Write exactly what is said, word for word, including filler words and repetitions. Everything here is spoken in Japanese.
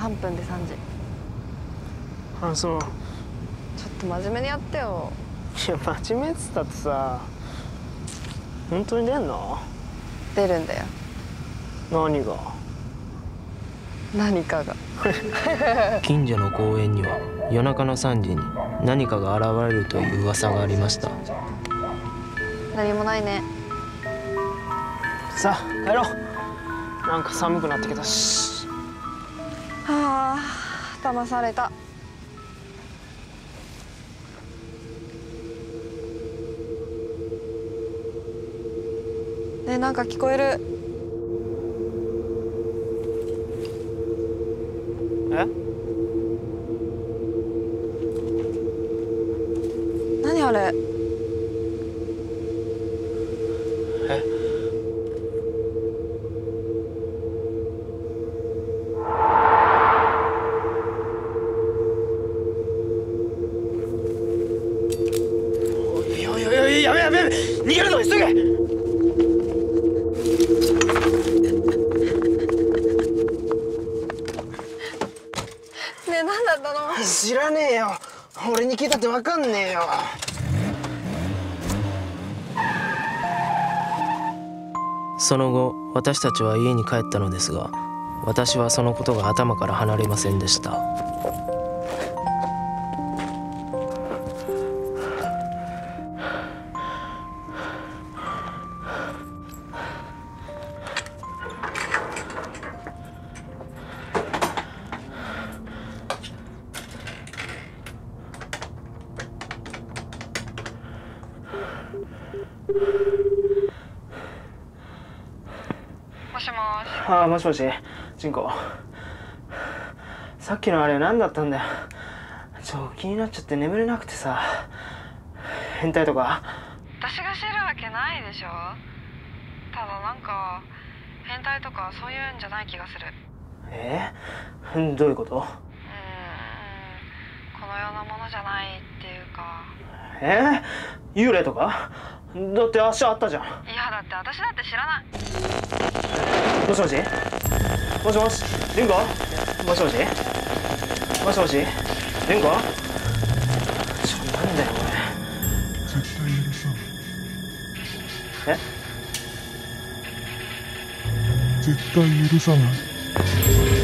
さんぷんでさんじ。 あ、そう。 ちょっと真面目にやってよ。 いや、真面目っつったってさ、本当に出んの？ 出るんだよ。 何が？ 何かが。 近所の公園には夜中のさんじに何かが現れるという噂がありました。 何もないね。 さあ帰ろう。なんか寒くなってきたし。 はあ、騙された。ねえ、なんか聞こえる。 え？ 何あれ？ え？おいおいおいおい、やめやめやめ、逃げるぞ、急げ。 ねえ、何だったの？ 知らねえよ。俺に聞いたって分かんねえよ。 その後私たちは家に帰ったのですが、私はそのことが頭から離れませんでした。 もしもーし。 ああ、もしもし、純子。さっきのあれ何だったんだよ。ちょ、気になっちゃって眠れなくてさ。変態とか？ 私が知るわけないでしょ。ただなんか変態とかそういうんじゃない気がする。 えー、どういうこと？うーん、 このようなものじゃないっていうか。 えー、幽霊とか？だって足あったじゃん。 いや、だって私だって知らない。 もしもし、もしもし、純子、もしもし、もしもし、純子。ちょ、なんだよこれ。 絶対許さない。 え？ 絶対許さない。